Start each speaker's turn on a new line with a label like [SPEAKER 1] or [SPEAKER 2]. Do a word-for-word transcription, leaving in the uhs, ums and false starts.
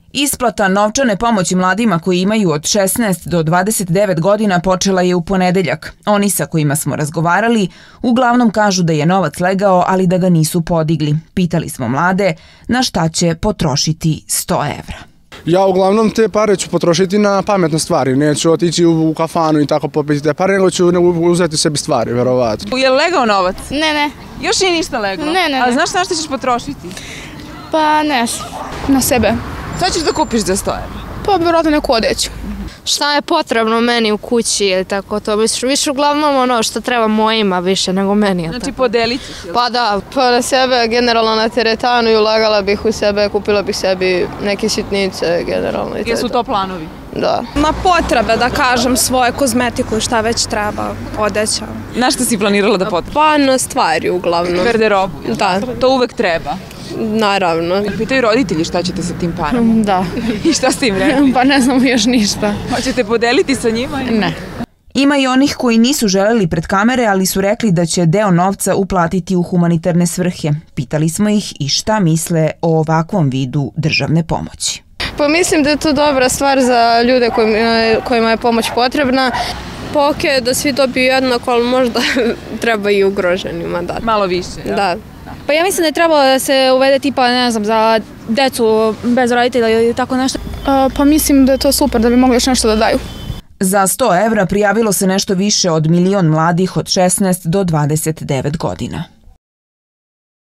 [SPEAKER 1] Isplata novčane pomoći mladima koji imaju od šesnaest do dvadeset devet godina počela je u ponedeljak. Oni sa kojima smo razgovarali uglavnom kažu da je novac legao, ali da ga nisu podigli. Pitali smo mlade na šta će potrošiti sto evra.
[SPEAKER 2] Ja uglavnom te pare ću potrošiti na pametne stvari. Neću otići u kafanu i tako popiti te pare, nego ću uzeti sebi stvari, verovatno.
[SPEAKER 1] Je li legao novac?
[SPEAKER 3] Ne, ne.
[SPEAKER 1] Još nije ništa legao?
[SPEAKER 3] Ne, ne, ne.
[SPEAKER 1] A znaš na što ćeš potrošiti?
[SPEAKER 3] Pa ne, na sebe.
[SPEAKER 1] Šta ćeš da kupiš za sto evra?
[SPEAKER 3] Pa vjerojatno neku odeću.
[SPEAKER 4] Šta je potrebno meni u kući ili tako to. Više uglavnom ono što treba mojima više nego meni.
[SPEAKER 1] Znači podelit ćeš?
[SPEAKER 4] Pa da.
[SPEAKER 5] Pa na sebe, generalno na teretanu i ulagala bih u sebe, kupila bih sebi neke sitnice, generalno.
[SPEAKER 1] Jesu to planovi?
[SPEAKER 5] Da.
[SPEAKER 3] Ma potrebe da kažem svoje kozmetiku, šta već treba, odeća.
[SPEAKER 1] Na što si planirala da potrošiš?
[SPEAKER 5] Pa na stvari uglavnom.
[SPEAKER 1] Garderobu?
[SPEAKER 5] Da.
[SPEAKER 1] To uvek treba?
[SPEAKER 5] Naravno.
[SPEAKER 1] Pitaju roditelji šta ćete sa tim parama?
[SPEAKER 3] Da.
[SPEAKER 1] I šta ste im rekli?
[SPEAKER 3] Pa ne znam još ništa.
[SPEAKER 1] Hoćete podeliti sa njima?
[SPEAKER 3] Ne.
[SPEAKER 1] Ima i onih koji nisu želeli pred kamere, ali su rekli da će deo novca uplatiti u humanitarne svrhe. Pitali smo ih i šta misle o ovakvom vidu državne pomoći.
[SPEAKER 5] Pa mislim da je to dobra stvar za ljude kojima je pomoć potrebna. Pa okej, da svi dobiju jednako, ali možda treba i ugroženima dati.
[SPEAKER 1] Malo više, ja?
[SPEAKER 5] Da.
[SPEAKER 6] Pa ja mislim da je trebalo da se uvede tipa, ne znam, za decu bez roditelja ili tako nešto.
[SPEAKER 3] Pa mislim da je to super, da bi mogli još nešto da daju.
[SPEAKER 1] Za sto evra prijavilo se nešto više od milion mladih od šesnaest do dvadeset devet godina.